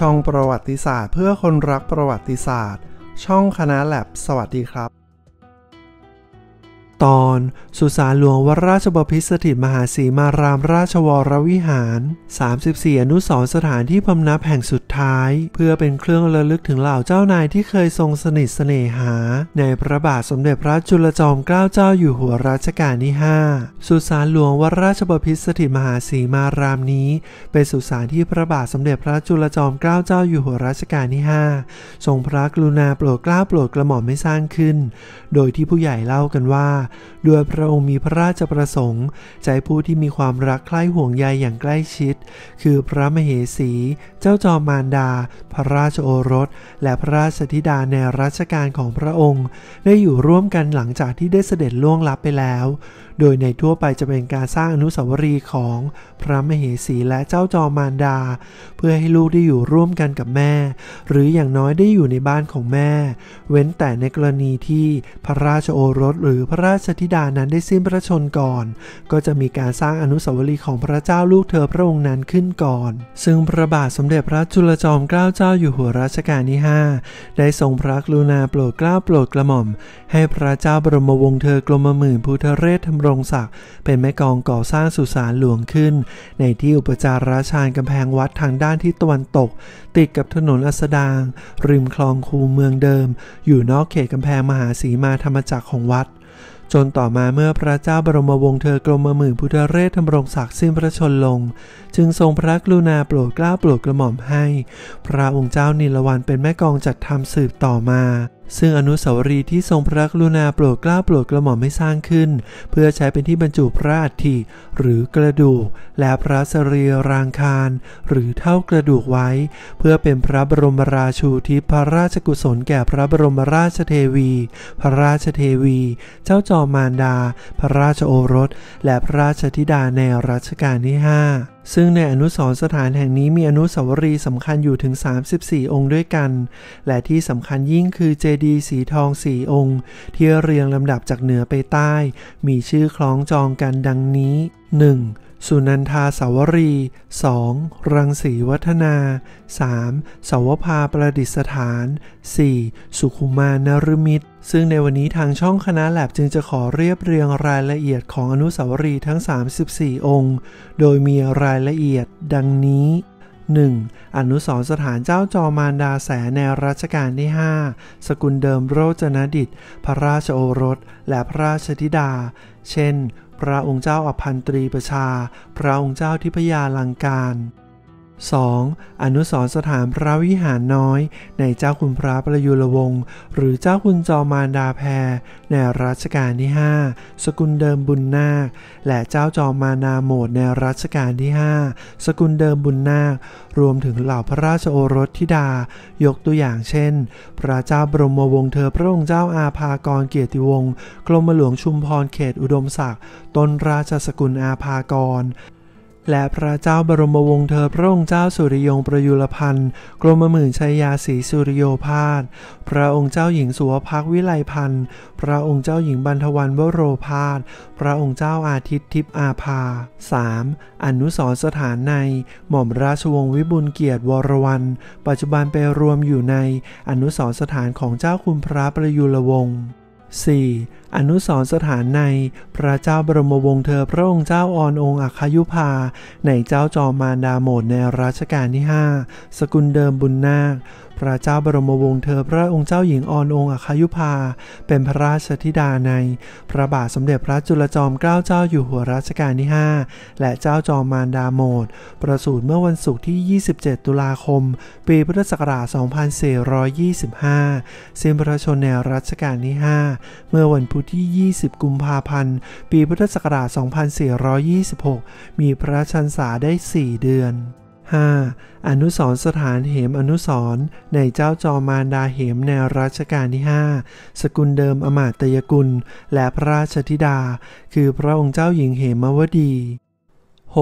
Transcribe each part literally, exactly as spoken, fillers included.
ช่องประวัติศาสตร์เพื่อคนรักประวัติศาสตร์ช่องคณะแลบสวัสดีครับตอนสุสานหลวงวัดราชบพิตรสถิตมหาสีมารามราชวรวิหารสามสิบสี่อนุสรณ์สถานที่พำนักแห่งสุดท้ายเพื่อเป็นเครื่องระลึกถึงเหล่าเจ้านายที่เคยทรงสนิทเสน่หาในพระบาทสมเด็จพระจุลจอมเกล้าเจ้าอยู่หัวรัชกาลที่ห้าสุสานหลวงวัดราชบพิตรสถิตมหาสีมารามนี้เป็นสุสานที่พระบาทสมเด็จพระจุลจอมเกล้าเจ้าอยู่หัวรัชกาลที่ห้าทรงพระกรุณาโปรดเกล้าโปรดกระหม่อมให้สร้างขึ้นโดยที่ผู้ใหญ่เล่ากันว่าด้วยพระองค์มีพระราชประสงค์ใจผู้ที่มีความรักใคร่ห่วงใยอย่างใกล้ชิดคือพระมเหสีเจ้าจอมมารดาพระราชโอรสและพระราชธิดาในรัชกาลของพระองค์ได้อยู่ร่วมกันหลังจากที่ได้เสด็จล่วงลับไปแล้วโดยในทั่วไปจะเป็นการสร้างอนุสาวรีย์ของพระมเหสีและเจ้าจอมมารดาเพื่อให้ลูกได้อยู่ร่วมกันกับแม่หรืออย่างน้อยได้อยู่ในบ้านของแม่เว้นแต่ในกรณีที่พระราชโอรสหรือพระราชธิดานั้นได้สิ้นพระชนม์ก่อนก็จะมีการสร้างอนุสาวรีย์ของพระเจ้าลูกเธอพระองค์นั้นขึ้นก่อนซึ่งพระบาทสมเด็จพระจุลจอมเกล้าเจ้าอยู่หัวรัชกาลที่ห้าได้ทรงพระกรุณาโปรดเกล้าโปรดกระหม่อมให้พระเจ้าบรมวงศ์เธอกรมหมื่นพุทธเรศธรรมรงศักดิ์เป็นแม่กองก่อสร้างสุสานหลวงขึ้นในที่อุปจาราชานกำแพงวัดทางด้านทิศตะวันตกติดกับถนนอัสดางริมคลองคูเมืองเดิมอยู่นอกเขตกำแพงมหาสีมาธรรมจักรของวัดจนต่อมาเมื่อพระเจ้าบรมวงศ์เธอกรมหมื่นพุทธเรศธรรมรงศักดิ์สิ้นพระชนม์ลงจึงทรงพระกรุณาโปรดเกล้าโปรดกระหม่อมให้พระองค์เจ้านิลวรรณเป็นแม่กองจัดทำสืบต่อมาซึ่งอนุสาวรีย์ที่ทรงพระกรุณาโปรดเกล้าโปรดกระหม่อมให้สร้างขึ้นเพื่อใช้เป็นที่บรรจุพระอัฐิหรือกระดูกและพระสรีรางคารหรือเท่ากระดูกไว้เพื่อเป็นพระบรมราชูทิพย์พระราชกุศลแก่พระบรมราชเทวีพระราชเทวีเจ้าจอมมารดาพระราชโอรสและพระราชธิดาในรัชกาลที่ห้าซึ่งในอนุสรณ์สถานแห่งนี้มีอนุสาวรีย์สำคัญอยู่ถึงสามสิบสี่องค์ด้วยกันและที่สำคัญยิ่งคือเจดีย์สีทองสี่องค์ที่เรียงลำดับจากเหนือไปใต้มีชื่อคล้องจองกันดังนี้ หนึ่ง. สุนันทาสาวรีย์ สอง. รังสีวัฒนา สาม. สาวภาประดิษฐาน สี่. สุขุมานฤมิตรซึ่งในวันนี้ทางช่องคณะแลบจึงจะขอเรียบเรียงรายละเอียดของอนุสาวรีย์ทั้งสามสิบสี่องค์โดยมีรายละเอียดดังนี้ หนึ่ง. อนุสรณ์สถานเจ้าจอมมารดาแสในรัชกาลที่ห้าสกุลเดิมโรจนดิษฐ์พระราชโอรสและพระราชธิดาเช่นพระองค์เจ้าอภันตรีประชาพระองค์เจ้าทิพยาลังการ สอง. อนุสรณ์สถานพระวิหารน้อยในเจ้าคุณพระประยุรวงศ์หรือเจ้าคุณจอมมารดาแพรในรัชกาลที่ห้าสกุลเดิมบุญนาคและเจ้าจอมมานาโหมดในรัชกาลที่ห้าสกุลเดิมบุญนาครวมถึงเหล่าพระราชโอรสธิดายกตัวอย่างเช่นพระเจ้าบรมวงศ์เธอพระองค์เจ้าอาภากรเกียรติวงศ์กรมหลวงชุมพรเขตอุดมศักดิ์ต้นราชสกุลอาภากรและพระเจ้าบรมวงศ์เธอพระองค์เจ้าสุริยงประยุรพันธ์กรมหมื่นชัยยาศรีสุริโยภาสพระองค์เจ้าหญิงสุวภักวิไลพันธ์พระองค์เจ้าหญิงบรรทวันวโรภาสพระองค์เจ้าอาทิตย์ทิพย์อาภา สาม. อนุสรณ์สถานในหม่อมราชวงศ์วิบูลย์เกียรติวรวรรณปัจจุบันไปรวมอยู่ในอนุสรณ์สถานของเจ้าคุณพระประยุรวงศ์ สี่. อนุสรณ์สถานในพระเจ้าบรมวงศ์เธอพระองค์เจ้าออนองค์อัคคยุภาในเจ้าจอมมารดาโหมดในรัชกาลที่ห้าสกุลเดิมบุญนาคพระเจ้าบรมวงศ์เธอพระองค์เจ้าหญิงออนองค์อัคคยุภาเป็นพระราชธิดาในพระบาทสมเด็จพระจุลจอมเกล้าเจ้าอยู่หัวรัชกาลที่ห้าและเจ้าจอมมารดาโหมดประสูติเมื่อวันศุกร์ที่ยี่สิบเจ็ดตุลาคมปีพุทธศักราชสองพันสี่ร้อยยี่สิบห้าสิ้นพระชนม์ในรัชกาลที่ห้าเมื่อวันพุธที่ยี่สิบกุมภาพันธ์ปีพุทธศักราชสองพันสี่ร้อยยี่สิบหกมีพระชนษาได้สี่เดือน ห้า. อนุสรณ์สถานเหมอนุสรณ์ในเจ้าจอมมารดาเหมในรัชกาลที่ห้าสกุลเดิมอมาตยกุลและพระราชธิดาคือพระองค์เจ้าหญิงเหมวดี หก.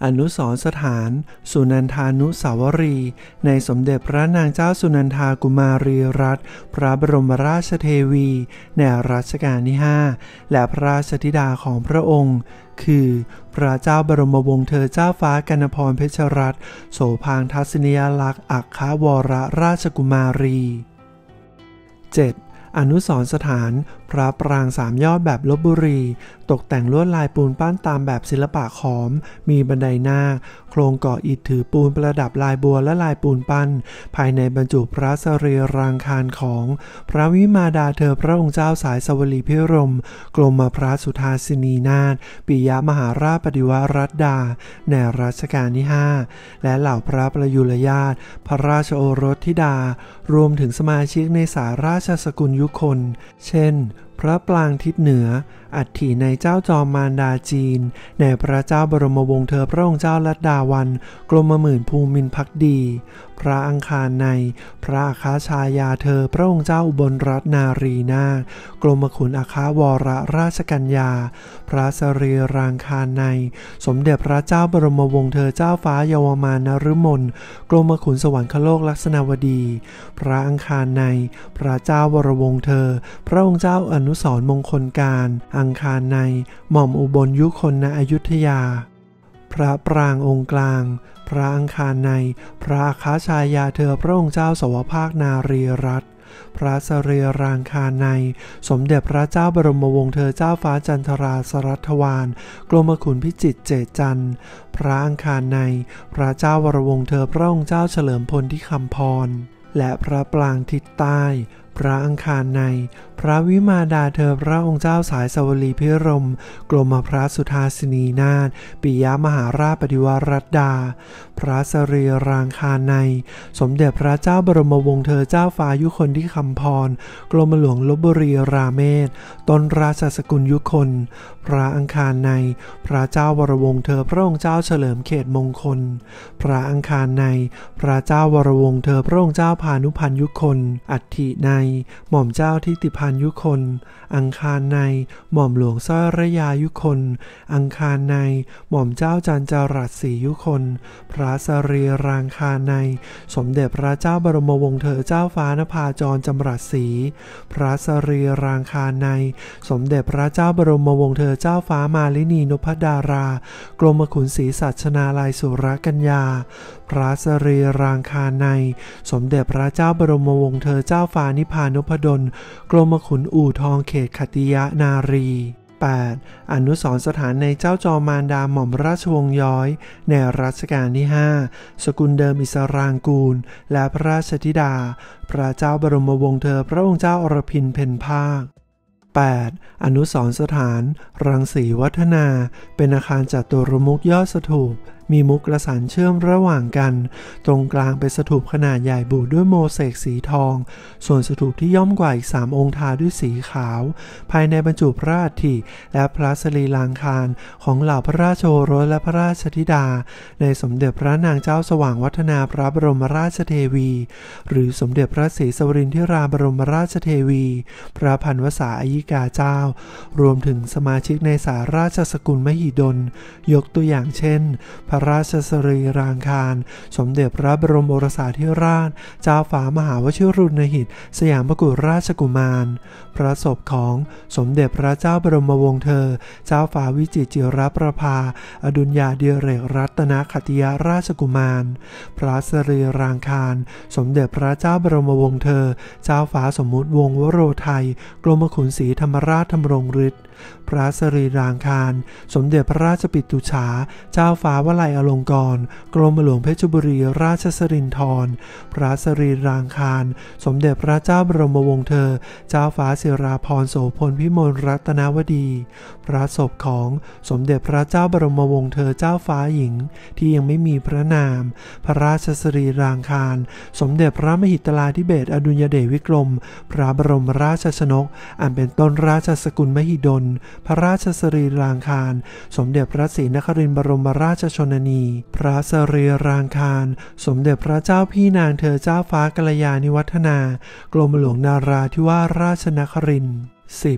อนุสรณ์สถานสุนันทานุสาวรีย์ในสมเด็จพระนางเจ้าสุนันทากุมารีรัตนพระบรมราชเทวีในรัชกาลที่ห้าและพระราชธิดาของพระองค์คือพระเจ้าบรมวงศ์เธอเจ้าฟ้ากนพรเพชรรัตน์โสภางทัศนียลักษณ์อัครวรราชกุมารี เจ็ด. อนุสรณ์สถานพระปรางสามยอดแบบลพบุรีตกแต่งลวดลายปูนปั้นตามแบบศิลปะขอมมีบันไดนาคโครงก่ออิฐถือปูนประดับลายบัวและลายปูนปั้นภายในบรรจุพระสรีรางคารของพระวิมาดาเธอพระองค์เจ้าสายสวลีพิรมกรมพระสุธาสินีนาถปิยมหาราชปฏิวรัตดาในรัชกาลที่ห้าและเหล่าพระประยุรญาติพระราชโอรสธิดารวมถึงสมาชิกในสาราชสกุลยุคนเช่นพระปรางทิศเหนืออัฐิในเจ้าจอมมารดาจีนในพระเจ้าบรมวงศ์เธอพระองค์เจ้าลัดดาวันกรมหมื่นภูมินทร์ภักดีพระอังคารในพระอัครชายาเธอพระองค์เจ้าอุบลรัตนนารีนาถกรมขุนอัครวรราชกัญญาพระสรีรางคารในสมเด็จพระเจ้าบรมวงศ์เธอเจ้าฟ้าเยาวมานฤมลกรมขุนสวรรคโลกลักษณวดีพระอังคารในพระเจ้าวรวงศ์เธอพระองค์เจ้าอนุสรณ์มงคลการอังคารในหม่อมอุบลยุคนณอยุธยาพระปรางองค์กลางพระอังคารในพระอัครชายาเธอพระองค์เจ้าสวภาคนารีรัตน์พระสรีรางคารในสมเด็จพระเจ้าบรมวงศ์เธอเจ้าฟ้าจันทราสรัตถวานกรมขุนพิจิตรเจตจันทร์พระอังคารในพระเจ้าวรวงศ์เธอพระองค์เจ้าเฉลิมพลที่คำพรและพระปรางทิศใต้พระอังคารในพระวิมาดาเธอพระองค์เจ้าสายสวลีพิรมกรมพระสุธาสินีนาถปิยมหาราชปฏิวรัตดาพระสรีรางคารในสมเด็จพระเจ้าบรมวงศ์เธอเจ้าฟ้ายุคนที่คำพรกรมหลวงลพบุรีราเมศต้นราชสกุลยุคนพระอังคารในพระเจ้าวรวงศ์เธอพระองค์เจ้าเฉลิมเขตมงคลพระอังคารในพระเจ้าวรวงศ์เธอพระองค์เจ้าพานุพันธ์ยุคนอัฐิในหม่อมเจ้าทิติพันธ์ยุคนอังคารในหม่อมหลวงสร้อยระยายุคนอังคารในหม่อมเจ้าจันจรัสศรียุคนพระสรีรางคารในสมเด็จพระเจ้าบรมวงศ์เธอเจ้าฟ้านภาจรจำรัสศรีพระสรีรางคารในสมเด็จพระเจ้าบรมวงศ์เธอเจ้าฟ้ามาลินีนพดารากรมขุนศรีสัชนาลัยสุรกัญญาพระสรีรางคารในสมเด็จพระเจ้าบรมวงศ์เธอเจ้าฟ้านิพานพดลกรมขุนอู่ทองเขตขัตติยนารี แปด. อนุสรณ์สถานในเจ้าจอมมารดาหม่อมราชวงศ์ย้อยในรัชกาลที่ห้าสกุลเดิมอิสรางกูลและพระราชธิดาพระเจ้าบรมวงศ์เธอพระองค์เจ้าอรพินเพ็ญภาคแปด. อนุสรณ์สถานรังสีวัฒนาเป็นอาคารจัตุรมุขยอดสถูปมีมุกประสานเชื่อมระหว่างกันตรงกลางเป็นสถูปขนาดใหญ่บุด้วยโมเสกสีทองส่วนสถูปที่ย่อมกว่าอีกสามองค์ทาด้วยสีขาวภายในบรรจุพระอัฐิและพระสรีรางคารของเหล่าพระราชโอรสและพระราชธิดาในสมเด็จพระนางเจ้าสว่างวัฒนาพระบรมราชเทวีหรือสมเด็จพระศรีสวรินทิราบรมราชเทวีพระพันวษาอัยิกาเจ้ารวมถึงสมาชิกในสาราชสกุลมหิดลยกตัวอย่างเช่นพระราชสรีรางคารสมเด็จพระบรมโอรสาธิราชเจ้าฟ้ามหาวชิรุณหิตสยามกุฎราชกุมารพระศพของสมเด็จพระเจ้าบรมวงศ์เธอเจ้าฟ้าวิจิตรจิรประภาอดุลยาเดียเรกรัตนขัตติยราชกุมารพระสรีรางคารสมเด็จพระเจ้าบรมวงศ์เธอเจ้าฟ้าสมมุติวงศ์วโรไทยกรมขุนศรีธรรมราชธรรมรงฤทธิ์พระสรีรางคารสมเด็จพระราชปิตุฉาเจ้าฟ้าวลัยอลงกรณ์กรมหลวงเพชรบุรีราชสิรินธรพระสรีรางคารสมเด็จพระเจ้าบรมวงศ์เธอเจ้าฟ้าศิราพรโสพลพิมลรัตนวดีพระศพของสมเด็จพระเจ้าบรมวงศ์เธอเจ้าฟ้าหญิงที่ยังไม่มีพระนามพระราชสรีรางคารสมเด็จพระมหิตลาธิเบศรอดุลยเดชวิกรมพระบรมราชชนกอันเป็นต้นราชสกุลมหิดลพระราชสรีรางคารสมเด็จพระศรีนครินทร์บรมราชชนนีพระสรีรางคารสมเด็จพระเจ้าพี่นางเธอเจ้าฟ้ากัลยาณิวัฒนากรมหลวงนาราธิวาสราชนครินทร์ สิบ.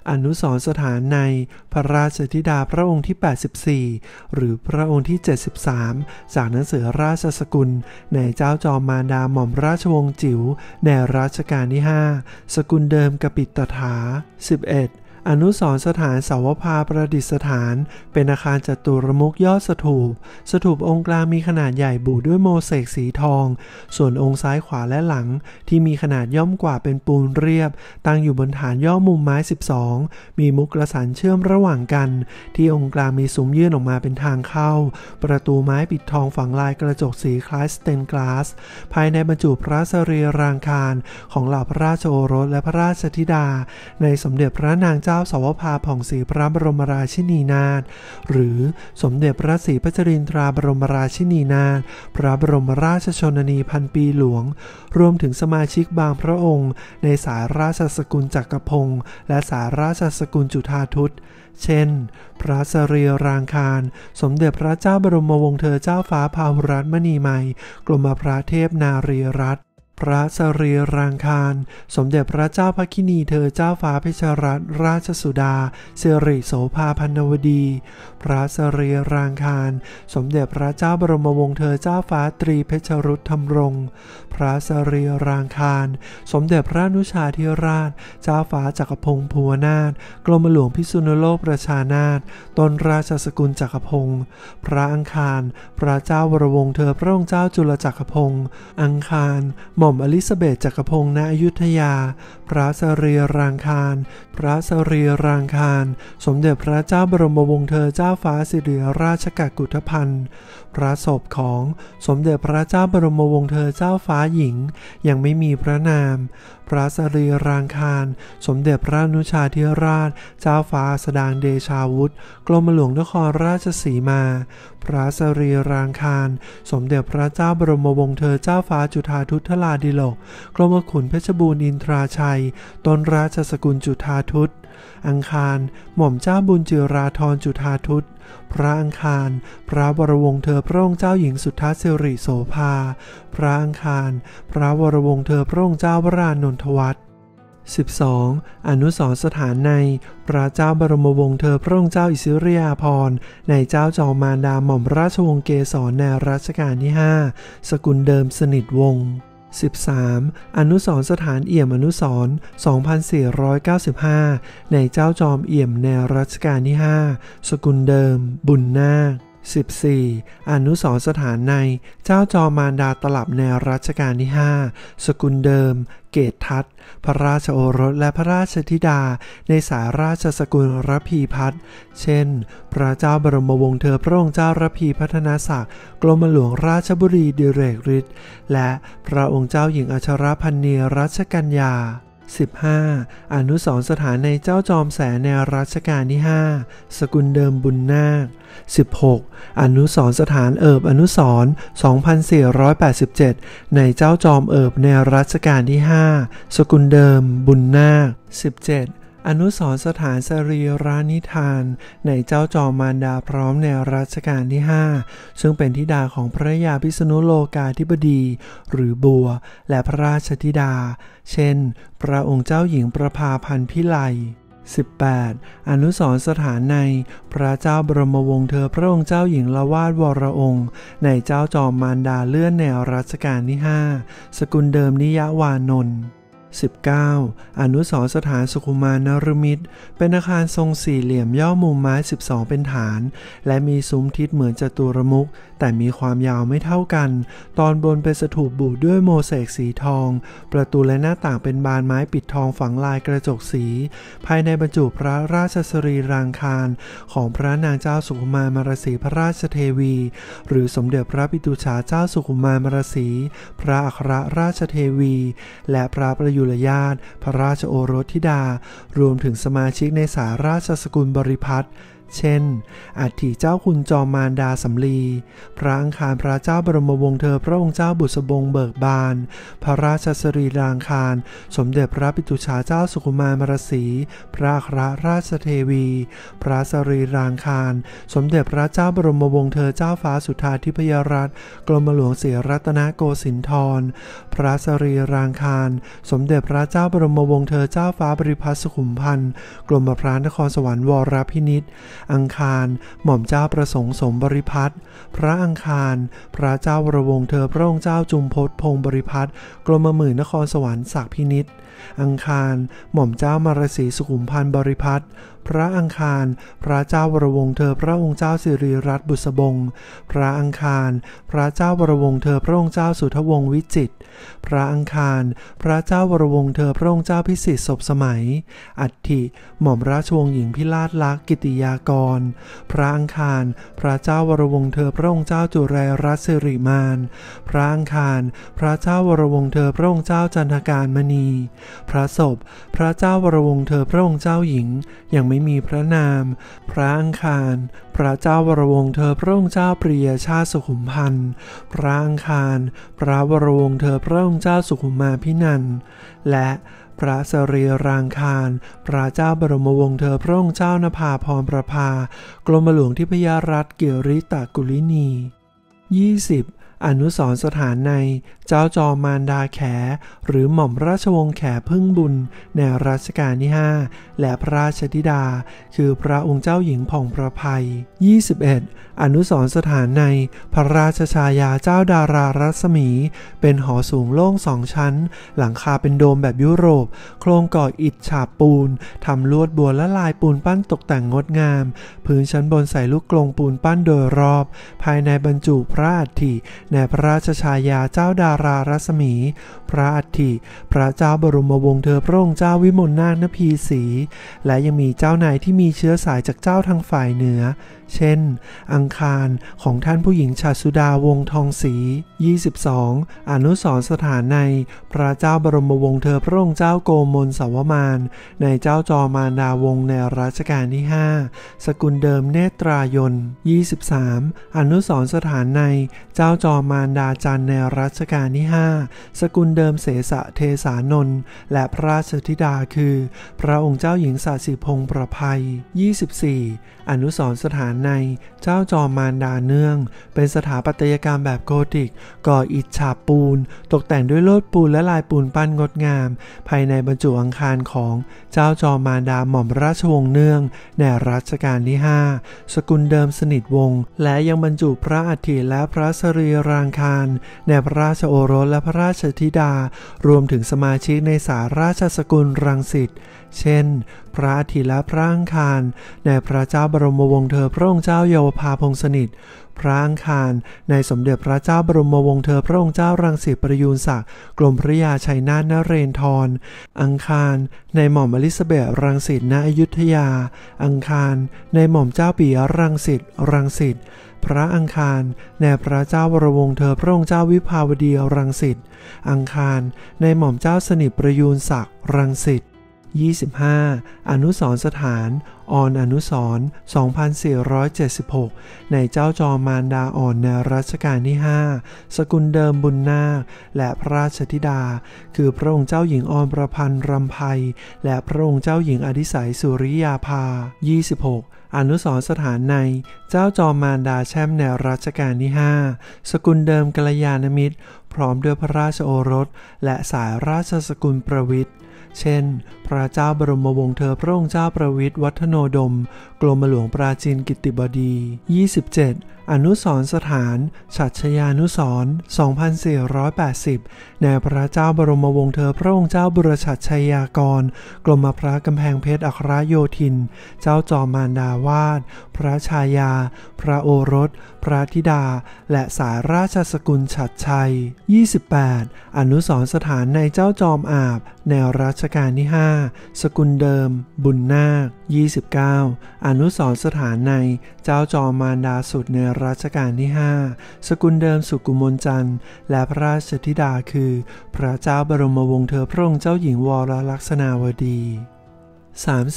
อนุสรณ์สถานในพระราชธิดาพระองค์ที่แปดสิบสี่หรือพระองค์ที่เจ็ดสิบสามจากหนังสือราชสกุลในเจ้าจอมมารดาหม่อมราชวงศ์จิ๋วในรัชกาลที่ห้าสกุลเดิมกปิตถา สิบเอ็ดอนุสรณ์สถานเสาวภาประดิษฐานเป็นอาคารจัตุรมุขยอดสถูปสถูปองค์กลางมีขนาดใหญ่บุด้วยโมเสกสีทองส่วนองค์ซ้ายขวาและหลังที่มีขนาดย่อมกว่าเป็นปูนเรียบตั้งอยู่บนฐานย่อมุมไม้สิบสองมีมุกกระสันเชื่อมระหว่างกันที่องค์กลางมีซุ้มยื่นออกมาเป็นทางเข้าประตูไม้ปิดทองฝังลายกระจกสีคล้ายสเตนกลาสภายในบรรจุพระสรีรางคารของเหล่าพระราชโอรสและพระราชธิดาในสมเด็จพระนางเจ้าสาวภาผ่องศรีพระบรมราชินีนาถหรือสมเด็จพระศรีพัชรินทราบรมราชินีนาถพระบรมราชชนนีพันปีหลวงรวมถึงสมาชิกบางพระองค์ในสายราชสกุลจักรพงศ์และสายราชสกุลจุฑาทุตเช่นพระสรีรางคารสมเด็จพระเจ้าบรมวงศ์เธอเจ้าฟ้าพาหุรัตน์มณีไมยกรมพระเทพนารีรัตน์พระสรีรางคารสมเด็จพระเจ้าพระคินีเธอเจ้าฟ้าเพชรรัตนราชสุดาสิริโสภาพันนวดีพระสรีรางคารสมเด็จพระเจ้าบรมวงศ์เธอเจ้าฟ้าตรีเพชรรุตธรรมรงค์พระสรีรางคารสมเด็จพระนุชาธิราชเจ้าฟ้าจักรพงศ์ภูวนาถกรมหลวงพิษณุโลกประชานาถต้นราชสกุลจักรพงศ์พระอังคารพระเจ้าวรวงศ์เธอพระองค์เจ้าจุลจักรพงศ์อังคารหม่อมอลิซาเบธจักรพงศ์ณอยุธยาพระสรีรางคารพระสรีรางคารสมเด็จพระเจ้าบรมวงศ์เธอเจ้าฟ้าสิริราชกักุฏพันธ์พระศพของสมเด็จพระเจ้าบรมวงศ์เธอเจ้าฟ้าหญิงยังไม่มีพระนามพระสรีรางคารสมเด็จพระนุชาธิราชเจ้าฟ้าสดางเดชาวุธกรมหลวงนครราชสีมาพระสรีรางคารสมเด็จพระเจ้าบรมวงศ์เธอเจ้าฟ้าจุฑาทุตลาดิโลกกรมขุนเพชรบูรณ์อินทราชัยต้นราชสกุลจุฑาทุตอังคารหม่อมเจ้าบุญจิราธรจุฑาทุตพระอังคารพระวรวงศ์เธอพระองค์เจ้าหญิงสุทธาสิริโสภาพระอังคารพระวรวงศ์เธอพระองค์เจ้าวรานนทวัฒน์ สิบสอง อนุสรณ์สถานในพระเจ้าบรมวงศ์เธอพระองค์เจ้าอิสริยาภรณ์ในเจ้าจอมมารดาหม่อมราชวงศ์เกษรในรัชกาลที่ห้าสกุลเดิมสนิทวงศ์ สิบสาม อนุสรณ์สถานเอี่ยมอนุสรณ์ สองพันสี่ร้อยเก้าสิบห้า ในเจ้าจอมเอี่ยมในรัชกาลที่ห้าสกุลเดิมบุญนาค สิบสี่ อนุสรณ์สถานในเจ้าจอมมารดาตลับในรัชกาลที่ห้าสกุลเดิมเกตทัตพระราชโอรสและพระราชธิดาในสายราชสกุลระพีพัฒน์เช่นพระเจ้าบรมวงศ์เธอพระองค์เจ้าระพีพัฒนาศักดิ์กรมหลวงราชบุรีดิเรกฤทธิ์และพระองค์เจ้าหญิงอัชรพันนีรัชกัญญา สิบห้า อนุสรณ์สถานในเจ้าจอมแสนในรัชกาลที่ห้าสกุลเดิมบุญนาค สิบหก อนุสรณ์สถานเอิบอนุสรณ์ สองพันสี่ร้อยแปดสิบเจ็ด ในเจ้าจอมเอิบในรัชกาลที่ห้าสกุลเดิมบุญนาค สิบเจ็ด อนุสรณ์สถานสรีรานิธานในเจ้าจอมมารดาพร้อมในรัชกาลที่ห้าซึ่งเป็นธิดาของพระยาพิษณุโลกาธิบดีหรือบัวและพระราชธิดาเช่นพระองค์เจ้าหญิงประภาพันธ์พิไล สิบแปด อนุสรณ์สถานในพระเจ้าบรมวงศ์เธอพระองค์เจ้าหญิงละวาดวรองค์ในเจ้าจอมมารดาเลื่อนในรัชกาลที่ห้าสกุลเดิมนิยวานนท์ สิบเก้า อนุสรณ์สถานสุขุมานรมิตรเป็นอาคารทรงสี่เหลี่ยมย่อมุมไม้สิบสองเป็นฐานและมีซุ้มทิศเหมือนจตุรมุขแต่มีความยาวไม่เท่ากันตอนบนเป็นสถูปบุด้วยโมเสกสีทองประตูและหน้าต่างเป็นบานไม้ปิดทองฝังลายกระจกสีภายในบรรจุพระราชสรีรางคารของพระนางเจ้าสุขุมามารสีพระราชเทวีหรือสมเด็จพระปิตุฉาเจ้าสุขุมามารสีพระอัครราชเทวีและพระประยุรญาติพระราชโอรสธิดารวมถึงสมาชิกในสายราชสกุลบริพัตรเช่นอัฐิเจ้าคุณจอมมารดาสำลีพระอังคารพระเจ้าบรมวงศ์เธอพระองค์เจ้าบุษบงเบิกบานพระราชสรีรางคารสมเด็จพระปิตุชาเจ้าสุขุมารมรสีพระอัครราชเทวีพระสรีรางคารสมเด็จพระเจ้าบรมวงศ์เธอเจ้าฟ้าสุธาธิพยรัตน์กรมหลวงศรีรัตนโกสินทรพระสรีรางคารสมเด็จพระเจ้าบรมวงศ์เธอเจ้าฟ้าบริพัตรสุขุมพันธ์กรมพระนครสวรรค์วรพินิจอังคารหม่อมเจ้าประสงค์สมบริพัตรพระอังคารพระเจ้าวรวงศ์เธอพระองค์เจ้าจุมพศพงศ์บริพัตรกรมหมื่นนครสวรรค์ศักดิ์พินิจอังคารหม่อมเจ้ามารสีสุขุมพันธ์บริพัตรพระอังคารพระเจ้าวรวงศ์เธอพระองค์เจ้าสิริรัตน์บุษบงพระอังคารพระเจ้าวรวงศ์เธอพระองค์เจ้าสุทวงศ์วิจิตรพระอังคารพระเจ้าวรวงศ์เธอพระองค์เจ้าพิสิทธิ์ศพสมัยอัฐิหม่อมราชวงศ์หญิงพิราชลักษณ์กิติยากรพระอังคารพระเจ้าวรวงศ์เธอพระองค์เจ้าจุไรรัตน์สิริมานพระอังคารพระเจ้าวรวงศ์เธอพระองค์เจ้าจันทการมณีพระศพพระเจ้าวรวงศ์เธอพระองค์เจ้าหญิงยังไม่มีพระนามพระอังคารพระเจ้าวรวงศ์เธอพระองค์เจ้าปรียชาติสุขุมพันธ์พระอังคารพระวรวงศ์เธอพระองค์เจ้าสุขุมาพินันท์และพระสรีรางคารพระเจ้าบรมวงศ์เธอพระองค์เจ้านภาพรประภากรมหลวงทิพยรัตน์เกียริตกุลินี ยี่สิบอนุสรณ์สถานในเจ้าจอมมารดาแขหรือหม่อมราชวงศ์แขพึ่งบุญในรัชกาลที่ห้าและพระราชธิดาคือพระองค์เจ้าหญิงผ่องประภัย ยี่สิบเอ็ดอนุสรณ์สถานในพระราชชายาเจ้าดารารัศมีเป็นหอสูงโล่งสองชั้นหลังคาเป็นโดมแบบยุโรปโครงก่ออิฐฉาบปูนทำลวดบัวและลายปูนปั้นตกแต่งงดงามพื้นชั้นบนใส่ลูกกลงปูนปั้นโดยรอบภายในบรรจุพระอัฐิในพระราชชายาเจ้าดารารัศมีพระอัฐิพระเจ้าบรมวงศ์เธอพระองค์เจ้าวิมลนาถนภีศรีและยังมีเจ้านายที่มีเชื้อสายจากเจ้าทางฝ่ายเหนือเช่นอังคารของท่านผู้หญิงชาสุดาวงศ์ทองศรี ยี่สิบสองอนุสรณ์สถานในพระเจ้าบรมวงศ์เธอพระองค์เจ้าโกมลสาวมานในเจ้าจอมารดาวงศ์ในรัชกาลที่ห้าสกุลเดิมเนตรายน ยี่สิบสามอนุสรณ์สถานในเจ้าจอมารดาจันในรัชกาลที่ห้าสกุลเดิมเสสะเทสานนท์และพระราชธิดาคือพระองค์เจ้าหญิงสสิพงษ์ประภัย ยี่สิบสี่อนุสรณ์สถานในเจ้าจอมมารดาเนื่องเป็นสถาปัตยกรรมแบบโกธิกก่ออิฐฉาบปูนตกแต่งด้วยโลดปูนและลายปูนปั้นงดงามภายในบรรจุอังคารของเจ้าจอมมารดาหม่อมราชวงศ์เนื่องในรัชกาลที่ห้าสกุลเดิมสนิทวงศ์และยังบรรจุพระอัฐิและพระสรีรางคารในพระราชโอรสและพระราชธิดารวมถึงสมาชิกในสาราชสกุลรังสิตเช่นพระอาทิตย์และพระอังคารในพระเจ้าบรมวงศ์เธอพระองค์เจ้าเยาวภาพงษ์สนิทพระอังคารในสมเด็จพระเจ้าบรมวงศ์เธอพระองค์เจ้ารังสิตประยูรศักดิ์กรมพระยาชัยนาทนเรนทรอังคารในหม่อมอลิซาเบธรังสิตณอยุธยาอังคารในหม่อมเจ้าปิยรังสิตรังสิตพระอังคารในพระเจ้าวรวงศ์เธอพระองค์เจ้าวิภาวดีรังสิตอังคารในหม่อมเจ้าสนิทประยูรศักดิ์รังสิต ยี่สิบห้าอนุสรณ์สถานอ่อนอนุสรณ์ สองพันสี่ร้อยเจ็ดสิบหก ในเจ้าจอมมารดาอ่อนในรัชกาลที่ห้าสกุลเดิมบุญนาคและพระราชธิดาคือพระองค์เจ้าหญิงอรประพันธ์รำไพและพระองค์เจ้าหญิงอดิสัยสุริยาภา ยี่สิบหกอนุสรณ์สถานในเจ้าจอมมารดาแช่มในรัชกาลที่ห้าสกุลเดิมกัลยาณมิตรพร้อมด้วยพระราชโอรสและสายราชสกุลประวิตรเช่นพระเจ้าบรมวงศ์เธอพระองค์เจ้าประวิตรวัฒโนดมกรมหลวงปราจีนกิตติบดี ยี่สิบเจ็ดอนุสรณ์สถานฉัตรชยานุสรณ์ สองพันสี่ร้อยแปดสิบ ในพระเจ้าบรมวงศ์เธอพระองค์เจ้าบุรชัดชัยยากรกรมพระกำแพงเพชรอัครโยธินเจ้าจอมมารดาวาดพระชายาพระโอรสพระธิดาและสายราชสกุลฉัตรชัย ยี่สิบแปดอนุสรณ์สถานในเจ้าจอมอาบในรัชกาลที่ห้าสกุลเดิมบุญนาค ยี่สิบเก้าอนุสรณ์สถานในเจ้าจอมมารดาสุดในรัชกาลที่ห้าสกุลเดิมสุกุมลจันทร์และพระราชธิดาคือพระเจ้าบรมวงศ์เธอพระองค์เจ้าหญิงวรลักษณาวดี สามสิบ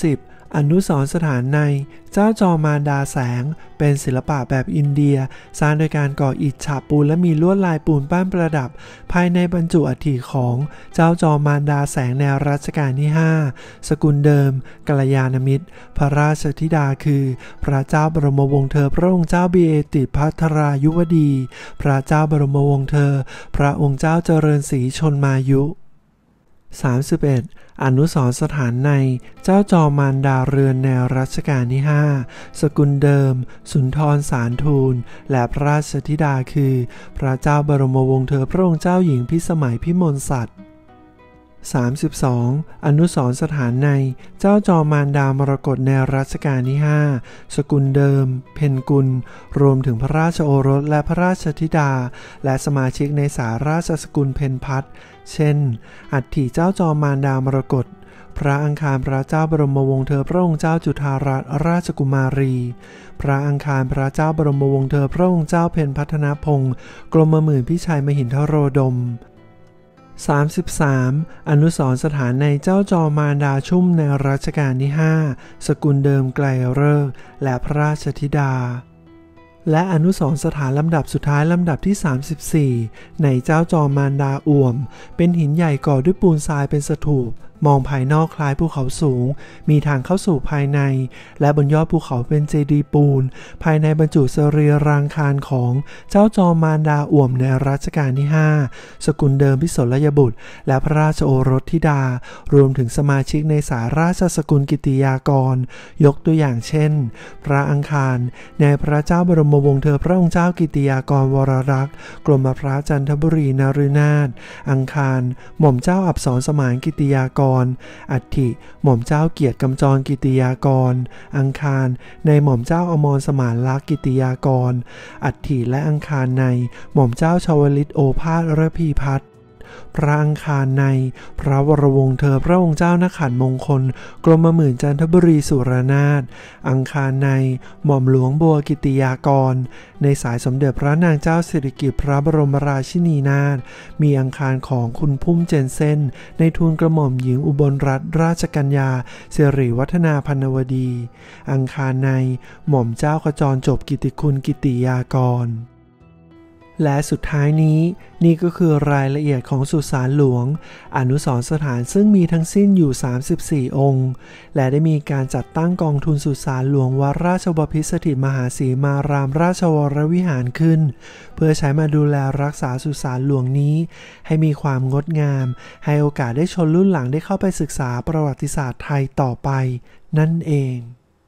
อนุสรณ์สถานในเจ้าจอมารดาแสงเป็นศิลปะแบบอินเดียสร้างโดยการก่ออิฐฉาบปูนและมีลวดลายปูนปั้นประดับภายในบรรจุอัฐิของเจ้าจอมารดาแสงในรัชกาลที่ห้าสกุลเดิมกัลยาณมิตรพระราชธิดาคือพระเจ้าบรมวงศ์เธอพระองค์เจ้าบีเอติภัทรายุวดีพระเจ้าบรมวงศ์เธอพระองค์เจ้าเจริญศรีชนมายุสามสิบเอ็ดอนุสรณ์สถานในเจ้าจอมารดาเรือนในรัชกาลที่ห้าสกุลเดิมสุนทรสารทูลและพระราชธิดาคือพระเจ้าบรมวงศ์เธอพระองค์เจ้าหญิงพิสมัยพิมลสัตย์สามสิบสองอนุสรณ์สถานในเจ้าจอมารดามรกตในรัชกาลที่ห้าสกุลเดิมเพ็ญกุลรวมถึงพระราชโอรสและพระราชธิดาและสมาชิกในสาราชสกุลเพ็ญพัฒน์เช่นอัฐิเจ้าจอมารดามรกตพระอังคารพระเจ้าบรมวงศ์เธอพระองค์เจ้าจุฑาราชราชกุมารีพระอังคารพระเจ้าบรมวงศ์เธอพระองค์เจ้าเพ็ญพัฒนพงศ์กรมหมื่นพิชัยมหินทโรดมสามสิบสามอนุสรณ์สถานในเจ้าจอมารดาชุ่มในรัชกาลที่ห้าสกุลเดิมไกลฤกษ์และพระราชธิดาและอนุสรณ์สถานลำดับสุดท้ายลำดับที่สามสิบสี่ในเจ้าจอมารดาอ่วมเป็นหินใหญ่ก่อด้วยปูนทรายเป็นสถูปมองภายนอกคล้ายภูเขาสูงมีทางเข้าสู่ภายในและบนยอดภูเขาเป็นเจดีย์ปูนภายในบรรจุสรีรางคารของเจ้าจอมารดาอ่วมในรัชกาลที่ห้าสกุลเดิมพิสลยบุตรและพระราชโอรสธิดารวมถึงสมาชิกในสาราชสกุลกิติยากรยกตัวอย่างเช่นพระอังคารในพระเจ้าบรมวงศ์เธอพระองค์เจ้ากิติยากรวรรักษ์กรมพระจันทบุรีนฤนาถอังคารหม่อมเจ้าอับสรสมานกิติยากรอัฐิหม่อมเจ้าเกียรติกำจรกิติยากรอังคารในหม่อมเจ้าอมรสมานลักษณ์กิติยากรอัฐิและอังคารในหม่อมเจ้าชวลิตโอภาสระพีพัฒน์พระอังคารในพระวรวงศ์เธอพระองค์เจ้านักขันมงคลกรมหมื่นจันทบุรีสุรนาถอังคารในหม่อมหลวงบัวกิติยากรในสายสมเด็จพระนางเจ้าสิริกิติ์พระบรมราชินีนาถมีอังคารของคุณพุ่มเจนเซ่นในทูลกระหม่อมหญิงอุบลรัตนราชกัญญาสิริวัฒนาพันวดีอังคารในหม่อมเจ้าขจรจบกิติคุณกิติยากรและสุดท้ายนี้นี่ก็คือรายละเอียดของสุสานหลวงอนุสรณ์สถานซึ่งมีทั้งสิ้นอยู่สามสิบสี่องค์และได้มีการจัดตั้งกองทุนสุสานหลวงวัดราชบพิตรสถิตมหาสีมารามราชวรวิหารขึ้นเพื่อใช้มาดูแลรักษาสุสานหลวงนี้ให้มีความงดงามให้โอกาสได้ชนรุ่นหลังได้เข้าไปศึกษาประวัติศาสตร์ไทยต่อไปนั่นเอง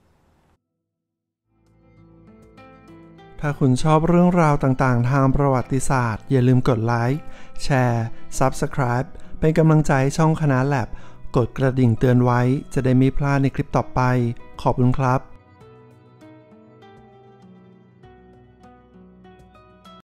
ถ้าคุณชอบเรื่องราวต่างๆทางประวัติศาสตร์อย่าลืมกดไลค์แชร์ ซับสไครบ์ เป็นกำลังใจช่องคณะแลบกดกระดิ่งเตือนไว้จะได้ไม่พลาดในคลิปต่อไปขอบคุณครับ